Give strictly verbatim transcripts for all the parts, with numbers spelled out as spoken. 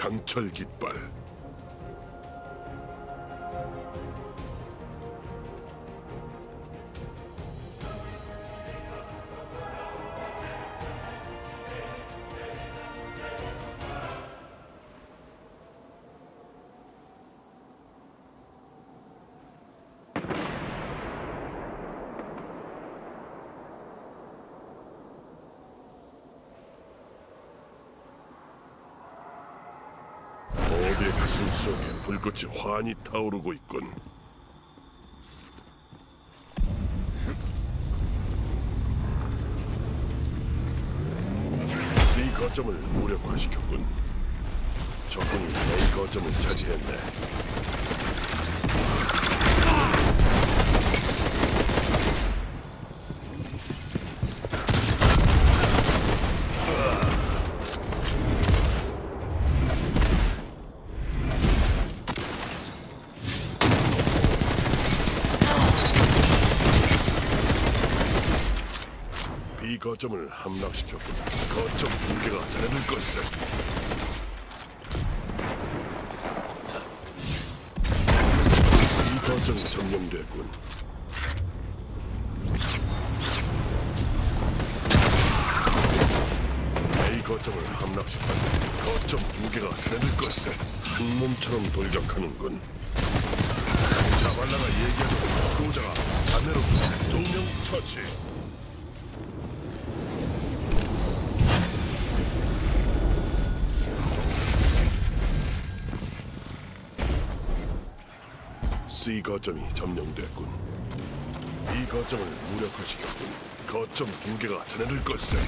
강철 깃발. 어디의 가슴 속에 불꽃이 환히 타오르고 있군. 이 거점을 무력화시켰군. 적군이 이 거점을 차지했네. 이 거점을 함락시켰군. 거점 붕괴가 자네들 걸세. 이 거점이 점령됐군. A 거점을 함락시켰군. 거점 붕괴가 자네들 걸세. 한 몸처럼 돌격하는군. 자발라가 얘기하던 수호자가 자네로 동명 처치. C 거점이 점령됐군. 이 거점을 무력화시켰군. 거점 붕괴가 자네들 걸세.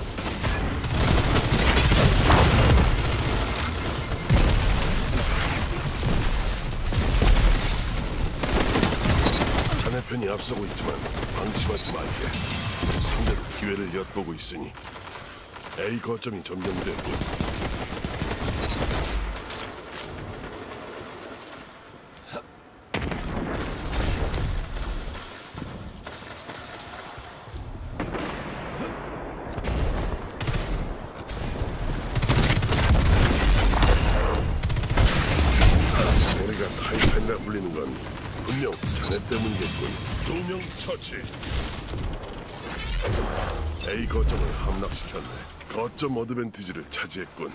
자네 편이 앞서고 있지만 방심하지 말게. 상대로 기회를 엿보고 있으니. A 거점이 점령됐군. 타이탄이라 불리는 건 분명 자네 때문이겠군. 두명 처치. A 거점을 함락시켰네. 거점 어드밴티지를 차지했군.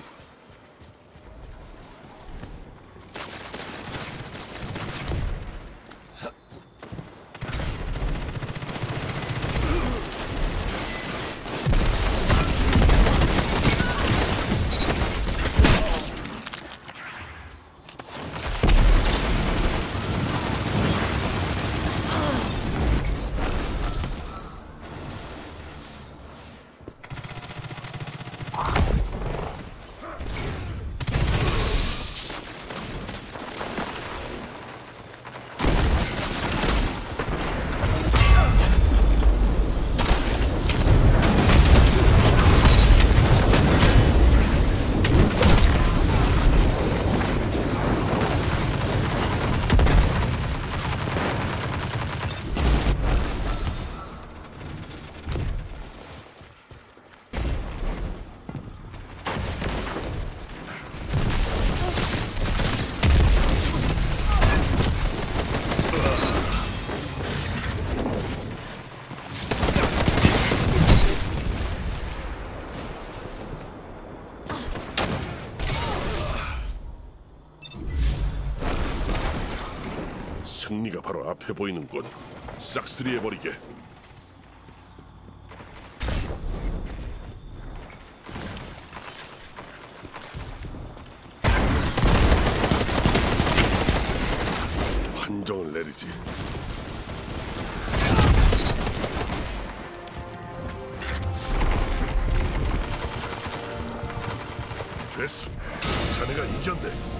승리가 바로 앞에 보이는군. 싹쓸이해버리게. 판정을 내리지. 됐어. 자네가 이겼네.